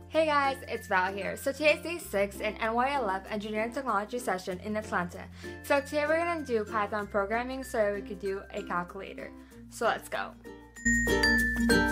Hey guys, it's Val here. So today's day 6 in NYLF Engineering Technology session in Atlanta. So today we're going to do Python programming so we could do a calculator. So let's go.